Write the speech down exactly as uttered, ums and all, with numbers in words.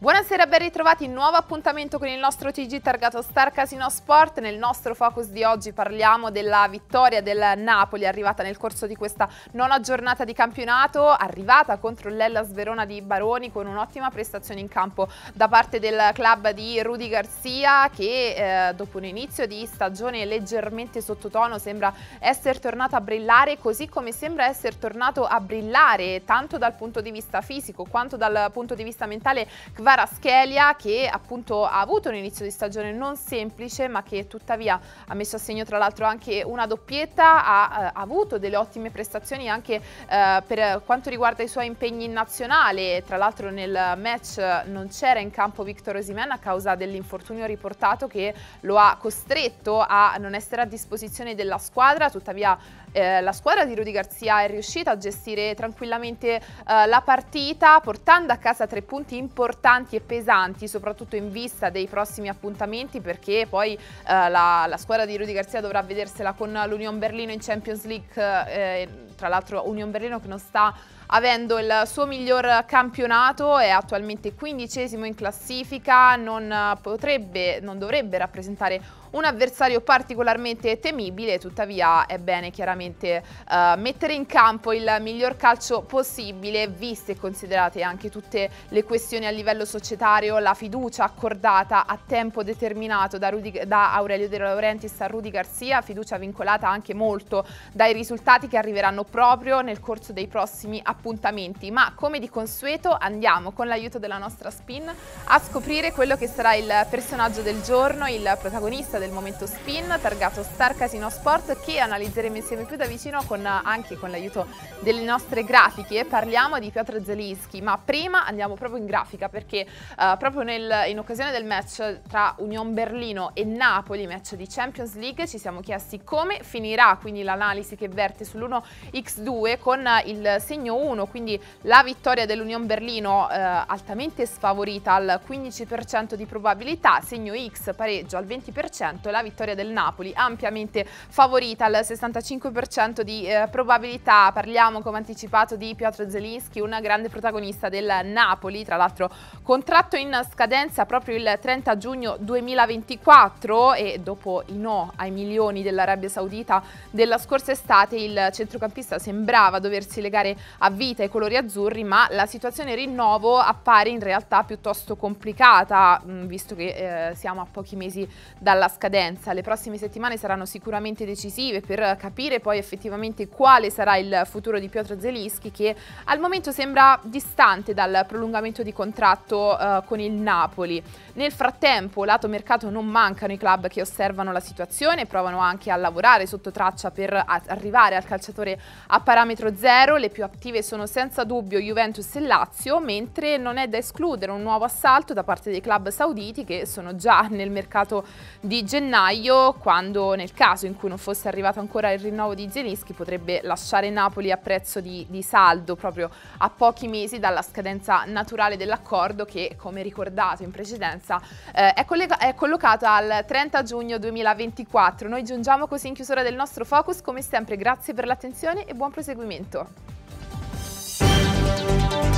Buonasera, ben ritrovati, nuovo appuntamento con il nostro T G targato Star Casino Sport. Nel nostro focus di oggi parliamo della vittoria del Napoli arrivata nel corso di questa nona giornata di campionato, arrivata contro l'Hellas Verona di Baroni con un'ottima prestazione in campo da parte del club di Rudy Garcia che eh, dopo un inizio di stagione leggermente sottotono sembra essere tornato a brillare, così come sembra essere tornato a brillare tanto dal punto di vista fisico quanto dal punto di vista mentale Kvaratskhelia, che appunto ha avuto un inizio di stagione non semplice ma che tuttavia ha messo a segno tra l'altro anche una doppietta, ha, ha avuto delle ottime prestazioni anche eh, per quanto riguarda i suoi impegni in nazionale. Tra l'altro nel match non c'era in campo Victor Osimhen a causa dell'infortunio riportato che lo ha costretto a non essere a disposizione della squadra, tuttavia eh, la squadra di Rudy Garcia è riuscita a gestire tranquillamente eh, la partita portando a casa tre punti importanti e pesanti, soprattutto in vista dei prossimi appuntamenti, perché poi eh, la, la squadra di Rudy Garcia dovrà vedersela con l'Union Berlino in Champions League, eh, tra l'altro Union Berlino che non sta avendo il suo miglior campionato, è attualmente quindicesimo in classifica, non potrebbe, non dovrebbe rappresentare un avversario particolarmente temibile, tuttavia è bene chiaramente uh, mettere in campo il miglior calcio possibile, viste e considerate anche tutte le questioni a livello societario, la fiducia accordata a tempo determinato da, Rudy, da Aurelio De Laurentiis a Rudy Garcia, fiducia vincolata anche molto dai risultati che arriveranno proprio nel corso dei prossimi appuntamenti. Ma come di consueto andiamo con l'aiuto della nostra spin a scoprire quello che sarà il personaggio del giorno, il protagonista del momento spin targato Star Casino Sport, che analizzeremo insieme più da vicino con, anche con l'aiuto delle nostre grafiche. Parliamo di Piotr Zielinski, ma prima andiamo proprio in grafica perché uh, proprio nel, in occasione del match tra Union Berlino e Napoli, match di Champions League, ci siamo chiesti come finirà quindi l'analisi che verte sull'uno per due con il segno uno, quindi la vittoria dell'Union Berlino eh, altamente sfavorita al quindici per cento di probabilità, segno X pareggio al venti per cento, e la vittoria del Napoli ampiamente favorita al sessantacinque per cento di eh, probabilità. Parliamo come anticipato di Piotr Zielinski, un grande protagonista del Napoli, tra l'altro contratto in scadenza proprio il trenta giugno duemilaventiquattro, e dopo i no ai milioni dell'Arabia Saudita della scorsa estate il centrocampista sembrava doversi legare a vita ai colori azzurri, ma la situazione rinnovo appare in realtà piuttosto complicata, mh, visto che eh, siamo a pochi mesi dalla scadenza. Le prossime settimane saranno sicuramente decisive per capire poi effettivamente quale sarà il futuro di Piotr Zielinski, che al momento sembra distante dal prolungamento di contratto eh, con il Napoli. Nel frattempo, lato mercato, non mancano i club che osservano la situazione e provano anche a lavorare sotto traccia per arrivare al calciatore a parametro zero. Le più attive sono senza dubbio Juventus e Lazio, mentre non è da escludere un nuovo assalto da parte dei club sauditi che sono già nel mercato di gennaio, quando nel caso in cui non fosse arrivato ancora il rinnovo di Zielinski potrebbe lasciare Napoli a prezzo di, di saldo proprio a pochi mesi dalla scadenza naturale dell'accordo che, come ricordato in precedenza, eh, è, è collocata al trenta giugno duemilaventiquattro. Noi giungiamo così in chiusura del nostro focus, come sempre grazie per l'attenzione e buon proseguimento.